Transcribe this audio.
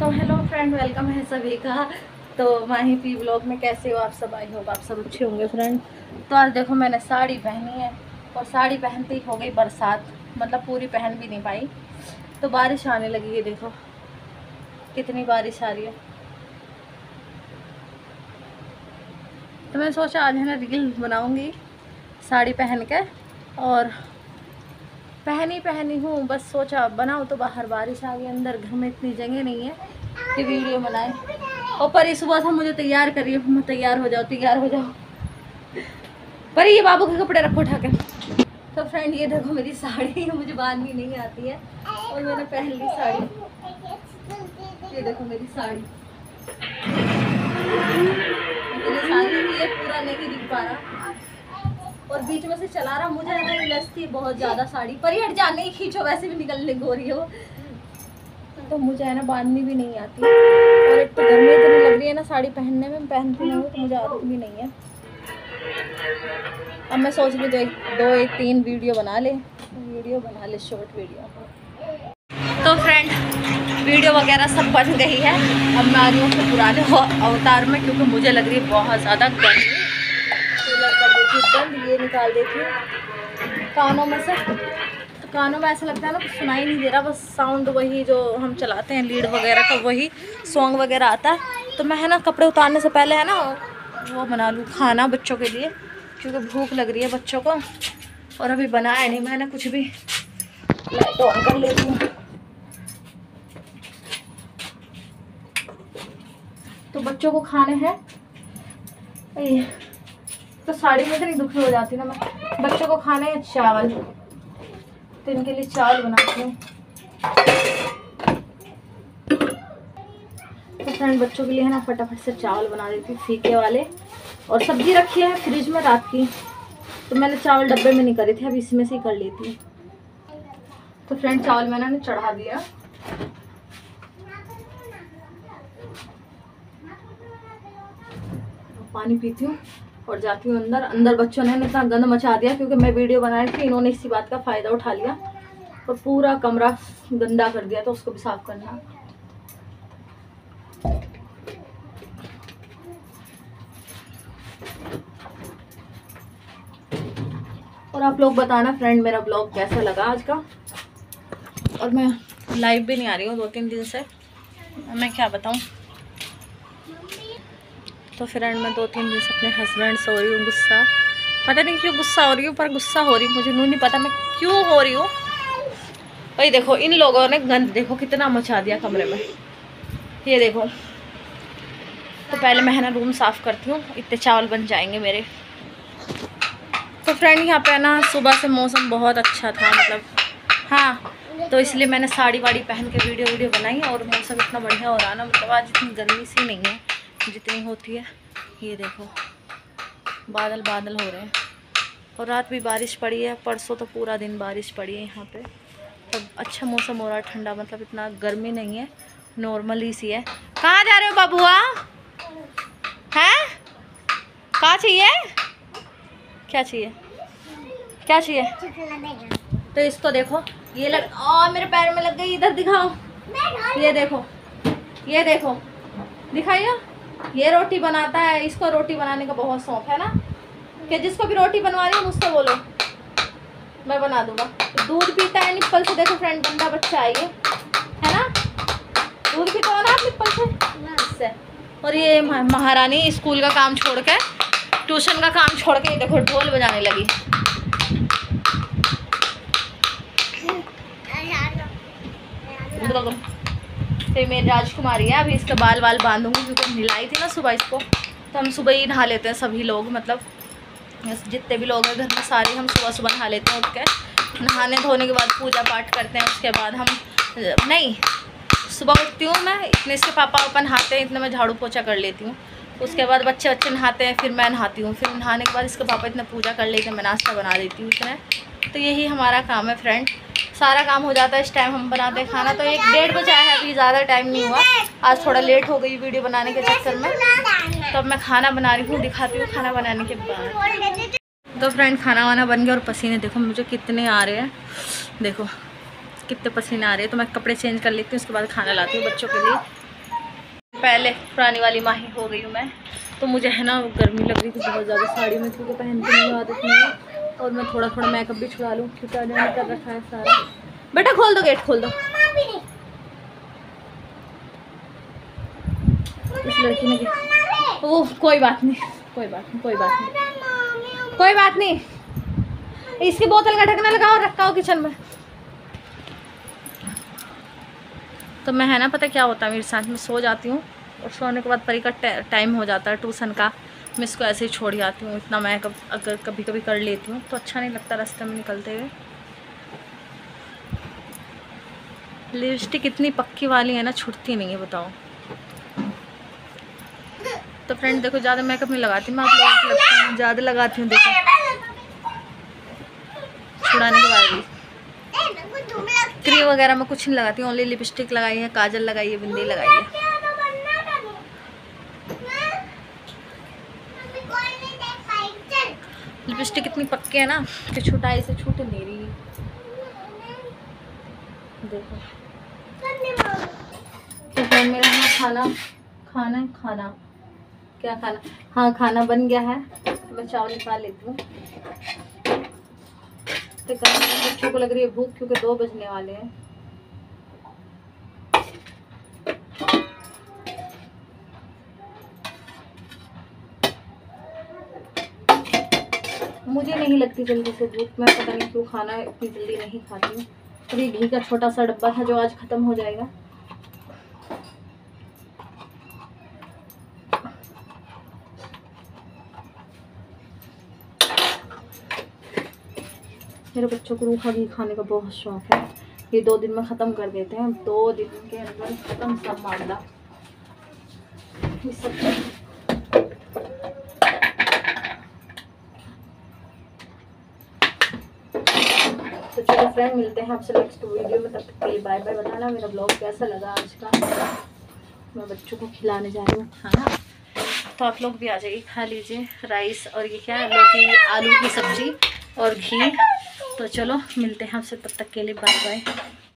तो hello friend, welcome है सभी का। तो माही पी ब्लॉग में कैसे हो आप सब? आई होप आप सब अच्छे होंगे फ्रेंड। तो आज देखो मैंने साड़ी पहनी है और साड़ी पहनते ही हो गई बरसात, मतलब पूरी पहन भी नहीं पाई तो बारिश आने लगी है। देखो कितनी बारिश आ रही है। तो मैं सोचा आज है ना रील बनाऊंगी साड़ी पहन के, और पहनी हूँ, बस सोचा बनाऊँ तो बाहर बारिश आ गई, अंदर घर में इतनी जगह नहीं है कि वीडियो बनाए। और परी सुबह था मुझे तैयार करिए, मैं तैयार हो जाओ। परी ये बाबू के कपड़े रखो उठा के। तो फ्रेंड ये देखो मेरी साड़ी मुझे बांधनी नहीं आती है और मैंने पहन ली साड़ी। ये देखो मेरी साड़ी, इतनी साड़ी ये पूरा नहीं दिख पा रहा और बीच में से चला रहा, मुझे ना लस्ती बहुत ज़्यादा साड़ी। पर हट जा, नहीं खींचो, वैसे भी निकलने को रही हो तो मुझे है ना बांधनी भी नहीं आती। और एक तो गर्मी इतनी लग रही है ना साड़ी पहनने में, पहनती नहीं हूँ तो मुझे आदत भी नहीं है। अब मैं सोच रही दो एक तीन वीडियो बना ले शॉर्ट वीडियो। तो फ्रेंड वीडियो वगैरह सब बन गई है। अब मैं आ रही हूँ अपने पुराने अवतार में, क्योंकि मुझे लग रही है बहुत ज़्यादा गर्मी। बंद ये निकाल देती हूँ कानों में से, तो कानों में ऐसा लगता है ना कुछ सुनाई नहीं दे रहा, बस साउंड वही जो हम चलाते हैं लीड वगैरह का वही सॉन्ग वगैरह आता है। तो मैं है ना कपड़े उतारने से पहले है ना वो बना लूँ खाना बच्चों के लिए, क्योंकि भूख लग रही है बच्चों को और अभी बनाया नहीं मैंने कुछ भी। लाइट ऑन कर लेती हूँ। तो बच्चों को खाने हैं तो साड़ी में इतनी दुखी हो जाती ना मैं। बच्चों को खाने हैं चावल, तो इनके लिए चावल बनाती हूँ। तो फ्रेंड बच्चों के लिए है ना फटाफट से चावल बना देती हूँ फीके वाले। और सब्जी रखी है फ्रिज में रात की, तो मैंने चावल डब्बे में नहीं करे थे, अब इसमें से ही कर लेती हूँ। तो फ्रेंड चावल मैंने चढ़ा दिया। पानी पीती हूँ और जाती हूँ अंदर। बच्चों ने इतना गंद मचा दिया, क्योंकि मैं वीडियो बना रही थी, इन्होंने इसी बात का फ़ायदा उठा लिया और पूरा कमरा गंदा कर दिया, तो उसको भी साफ करना। और आप लोग बताना फ्रेंड मेरा ब्लॉग कैसा लगा आज का। और मैं लाइव भी नहीं आ रही हूँ 2-3 दिन से, मैं क्या बताऊँ। तो फ्रेंड मैं 2-3 दिन से अपने हस्बैंड से हो रही हूँ गुस्सा, पता नहीं क्यों गुस्सा हो रही हूँ, पर गुस्सा हो रही हूँ, मुझे नहीं पता मैं क्यों हो रही हूँ। भाई देखो इन लोगों ने गंद देखो कितना मचा दिया कमरे में, ये देखो। तो पहले मैं है ना रूम साफ़ करती हूँ, इतने चावल बन जाएंगे मेरे। तो फ्रेंड यहाँ पे ना सुबह से मौसम बहुत अच्छा था, मतलब हाँ, तो इसलिए मैंने साड़ी वाड़ी पहन के वीडियो बनाई और मौसम इतना बढ़िया हो रहा ना, मतलब आज इतनी गर्मी सी नहीं है जितनी होती है। ये देखो बादल हो रहे हैं और रात भी बारिश पड़ी है, परसों तो पूरा दिन बारिश पड़ी है यहाँ पे। तो अच्छा मौसम हो रहा है, ठंडा, मतलब इतना गर्मी नहीं है, नॉर्मली सी है। कहाँ जा रहे हो बाबुआ? हैं कहाँ चाहिए? क्या चाहिए? तो इसको देखो ये मेरे पैर में लग गई, इधर दिखाओ। ये देखो दिखाइए। ये रोटी बनाता है, इसको रोटी बनाने का बहुत शौक है ना, कि जिसको भी रोटी बनवा रही है मुझसे बोलो, मैं बना दूंगा। दूध पीता है निप्पल से, देखो फ्रेंड गंदा बच्चा है ना, दूध पीता हो ना आप निप्पल से। और ये महारानी स्कूल का काम छोड़ के, ट्यूशन का काम छोड़ के देखो ढोल बजाने लगी। फिर मेरी राजकुमारी है, अभी इसके बाल बांधूंगी, क्योंकि नहलाई थी ना सुबह इसको। तो हम सुबह ही नहा लेते हैं सभी लोग, मतलब जितने भी लोग हैं घर में सारे हम सुबह नहा लेते हैं। उठ के नहाने धोने के बाद पूजा पाठ करते हैं, उसके बाद हम नहीं, सुबह उठती हूँ मैं, इतने इसके पापा नहाते हैं, इतने मैं झाड़ू पोछा कर लेती हूँ। उसके बाद बच्चे नहाते हैं, फिर मैं नहाती हूँ, फिर नहाने के बाद इसके पापा इतने पूजा कर लेते हैं, मैं नाश्ता बना देती हूँ इतने। तो यही हमारा काम है फ्रेंड, सारा काम हो जाता है इस टाइम हम बनाते हैं खाना। तो 1-1:30 बजा है, अभी ज़्यादा टाइम नहीं हुआ, आज थोड़ा लेट हो गई वीडियो बनाने के चक्कर में। तो अब मैं खाना बना रही हूँ, दिखाती हूँ खाना बनाने के बाद। तो फ्रेंड खाना वाना बन गया और पसीने देखो मुझे कितने आ रहे हैं, देखो कितने पसीने आ रहे हैं। तो मैं कपड़े चेंज कर लेती हूँ, उसके बाद खाना लाती हूँ बच्चों के लिए। पहले पुरानी वाली माही हो गई हूँ मैं। तो मुझे है ना गर्मी लग रही थी बहुत ज़्यादा साड़ी में, क्योंकि पहनती नहीं आदत नहीं है। और मैं थोड़ा थोड़ा मेकअप भी छुड़ा लूँ, क्योंकि आज मैंने कर रखा है सारा। बेटा खोल दो, गेट खोल दो। इस लड़की ने वो कोई बात नहीं, कोई बात नहीं, कोई बात नहीं, कोई बात नहीं। इसकी बोतल का ढकना लगाओ, रखा हो किचन में। तो मैं है ना, पता क्या होता है मेरे साथ, में सो जाती हूँ और सोने के बाद परी का टाइम हो जाता है ट्यूशन का, मैं इसको ऐसे ही छोड़ जाती हूँ। इतना मैं अगर कभी कभी कर लेती हूँ तो अच्छा नहीं लगता रास्ते में निकलते हुए। लिपस्टिक इतनी पक्की वाली है ना, छूटती नहीं है, बताओ। तो फ्रेंड देखो, ज़्यादा मेकअप नहीं लगाती मैं, आप लोगों को लगता है ज़्यादा लगाती हूँ। देखो छुड़ाने के बाद भी क्रीम वगैरह मैं कुछ नहीं लगाती हूँ, ओनली लिपस्टिक लगाई है, काजल लगाई है, बिंदी लगाई है। लिपस्टिक इतनी पक्की है ना कि छुटाई से छूट नहीं रही। देखो तो मेरा खाना क्या खाना, हाँ खाना बन गया है। मैं चावल निकाल लेती हूँ। तो बच्चों को लग रही है भूख, क्योंकि 2 बजने वाले हैं। मुझे नहीं लगती जल्दी से भूख, मैं पता नहीं क्यों खाना इतनी जल्दी नहीं खाती हूँ। और ये घी का छोटा सा डब्बा था जो आज ख़त्म हो जाएगा। मेरे बच्चों को रूखा घी खाने का बहुत शौक है। ये 2 दिन में ख़त्म कर देते हैं, 2 दिन के अंदर ख़त्म सब मामला। ये सब तो चलो फ्रेंड, मिलते हैं आपसे नेक्स्ट वीडियो में। तब तक के लिए बाय बाय। बताना मेरा ब्लॉग कैसा लगा आज का। मैं बच्चों को खिलाने जा रही हूँ खाना, तो आप लोग भी आ जाइए, खा लीजिए राइस और ये क्या है, लौकी आलू की सब्जी और घी। तो चलो मिलते हैं आपसे, तब तक के लिए बाय बाय।